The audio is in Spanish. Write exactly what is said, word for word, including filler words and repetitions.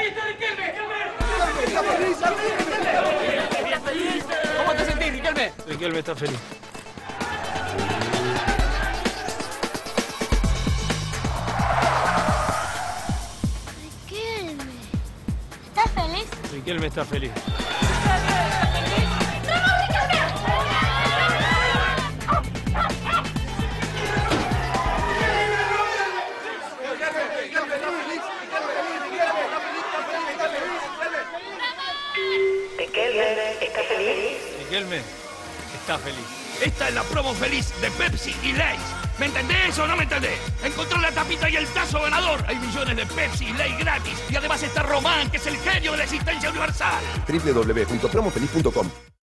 ¡Ahí está Riquelme! ¿Cómo te sentís, Riquelme? Riquelme está feliz. Riquelme. ¿Estás feliz? Riquelme está feliz. Riquelme, ¿estás feliz? Riquelme está feliz. Esta es la promo feliz de Pepsi y Lay's. ¿Me entendés o no me entendés? Encontré la tapita y el tazo ganador. Hay millones de Pepsi y Lay's gratis. Y además está Román, que es el genio de la existencia universal. w w w punto promofeliz punto com